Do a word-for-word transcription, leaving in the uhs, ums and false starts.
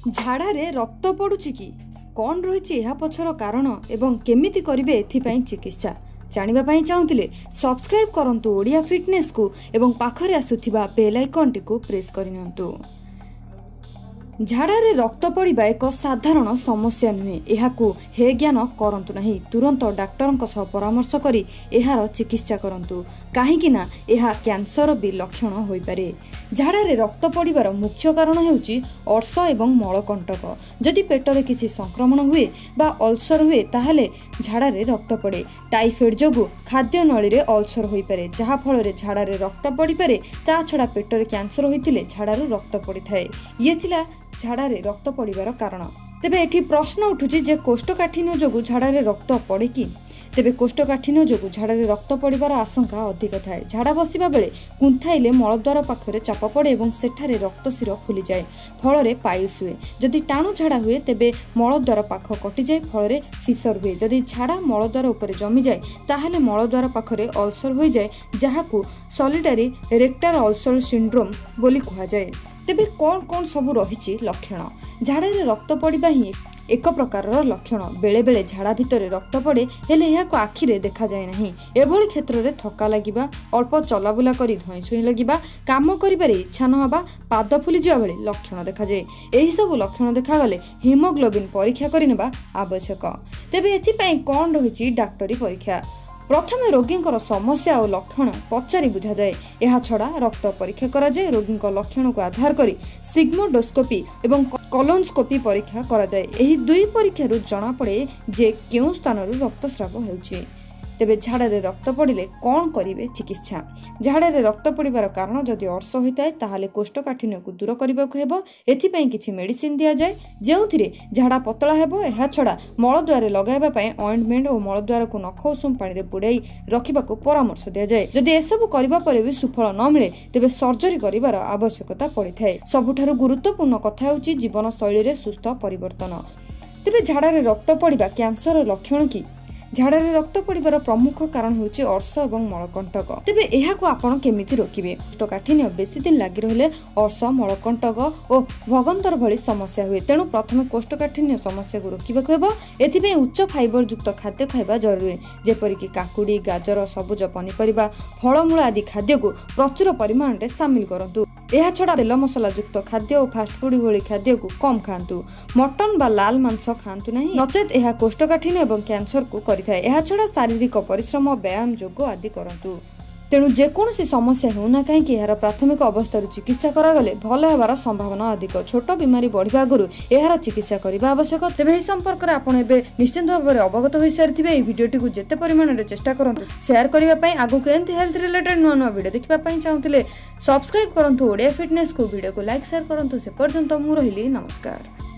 झाड़ारे रक्त पड़ुछि कि कौन रही यह पछर कारण एवं केमिति करिवे एथिपाई चिकित्सा जानिबा पाई चाहुतिले सब्सक्राइब करंतु ओडिया फिटनेस को एवं पाखरे आसुथिबा बेल आइकन टिकु प्रेस करिनंतु। झाड़ारे रक्त पड़िबा एक साधारण समस्या नुहे, एहाकु हे ज्ञान करंतु नाही। तुरंत डाक्टरंक सह परामर्श करी एहार चिकित्सा करंतु, काहेकि ना एहा कैंसर भी लक्षण होई पारे। झाड़ारे रक्त पड़िबार मुख्य कारण हेउची अर्श एवं मलकंटक। जदि पेटरे किछि संक्रमण हुए बा अल्सर हुए ताहले झाड़ारे रक्त पड़े। टाइफाइड जोगु खाद्य नळी रे अल्सर होई पारे, जहा फଳରେ झाड़ारे रक्त पड़ी पारे। ता छडा पेटरे कैंसर होइतिले झाड़ारे रक्त पड़ी थाए। ये थिला झाड़ारे रक्त पड़िबार कारण। तेबे एठी प्रश्न उठुची जे कोष्ठकाठिन्य जोगु झाड़ारे रक्त पड़े कि? तेबे कोष्ठकाठिन्य जोगु झाड़ारे रक्त पड़िबार आशंका अधिक थाए। झाड़ा बसिबा बेले कुंथाइले मलद्वार पाखरे चाप पड़े एवं सेठारे रक्त शिर फुली जाए, फଳରେ पाइल्स हुए। जदि टाणु झाड़ा हुए तेबे मलद्वार पाख कटि जाए, फଳରେ फिसर हुए। जदि झाड़ा मलद्वार उपरे जमी जाए ताहले मलद्वार पाखरे अल्सर होई जाए, जाहाकु सॉलिटरी रेक्टल अल्सर सिंड्रोम बोली कहा जाए। तेबे कौन कौन सबु रहिछि लक्षण? झाड़ारे रक्त पड़िबा ही एक प्रकार लक्षण। बेले बेले झाड़ा भितर रक्त पड़े हेले यहाको आखिरे देखा जाए नहीं। एभली क्षेत्र में थका लगिबा, अल्प चलाबुला करी धई छुई लगिबा, काम करिबारे इच्छा न हबा, पाद फुली जिया बेले लक्षण देखा जाए। एही सब लक्षण देखा गले हिमोग्लोबिन परीक्षा करिनेबा आवश्यक। तेबे एथिपई कोन रहिछि डाक्टरी परीक्षा? प्रथमे रोगींकर समस्या और लक्षण पचारि बुझा जाए। यह छड़ा रक्त परीक्षा करा जाए। रोगी लक्षण को आधार करी सिग्मोडोस्कोपी एवं कोलोनोस्कोपी परीक्षा करा जाए। एही दुई परीक्षारु जना पड़े जे केउ स्थानरु रक्तस्राव हेउछि। तेबे झाड़ारे रक्त पड़िले कौन करिवे चिकित्सा? झाड़ारे रक्त पड़िबार कारण जदि अर्श होइताय ताहाले कोष्ठकाठिन्य को दूर करबाकु हेबो। एथिपई किछि मेडिसिन दिया जाए जेउथिरे झाड़ा पतला हेबो। एहा छडा मलद्वारे लगाइबा पई ऑइंटमेंट और मलद्वार को नख उषुम पानी रे बुड़ाई रखिबाकु परामर्श दिया जाए। जदि एसबु करबा परे भी सुफल न मिले तेबे सर्जरी करिबार आवश्यकता पड़िथाय। सबुठारु गुरुत्वपूर्ण कथा हेउछि जीवन शैली रे सुस्थ परिवर्तन। तेबे झाड़ारे रक्त पड़िबा कैंसर लक्षण कि? झाड़ारे रक्त पड़िबार प्रमुख कारण हेउछि अर्श एवं मलकंटक। तेबे एहाकु आपण केमिति रोकिबे? कोष्ठकाठिन्य बेसी दिन लागि रहले अर्श, मलकंटक और भगंतर भली समस्या हुए। तेणु प्रथमे कोष्ठकाठिन्य समस्या को रोकिबाकु हेबो। एथिपई उच्च फाइबर युक्त खाद्य खाइबा जरूरी, जेपरि कि काकुडी, गाजर, सबुज पनिपरिबा, फलमूल आदि खाद्य को प्रचुर परिमाण रे शामिल करंतु। एहा छडा तेल मसला युक्त खाद्य और फास्ट फूड भली खाद्य को कम खांतु। मटन बा लाल मांस खांतु नहीं, नचेत एहा कोष्ठकाठिन्य एवं कैंसर को करिथाय। एहा छडा शारीरिक परिश्रम, व्यायाम, योग आदि करंतु। तेणु जेकोसी समस्या होना कहीं यार प्राथमिक अवस्था चिकित्सा करागले भल होबार संभावना अधिक। छोट बीमारी बढ़िया आगु यार चिकित्सा करने आवश्यक। तेज संपर्क में आपड़ निश्चित भाव में अवगत हो सारी है। भिडियोटी को जिते परिमाण में चेष्टा करूँ शेयर करने आगू एमती हेल्थ रिलेटेड नुआ नुआ भिडियो देखा चाहूले सब्सक्राइब करूँ ओडिया फिटनेस को। भिडियो को लाइक शेयर करूँ। से पर्यंत मु रही नमस्कार।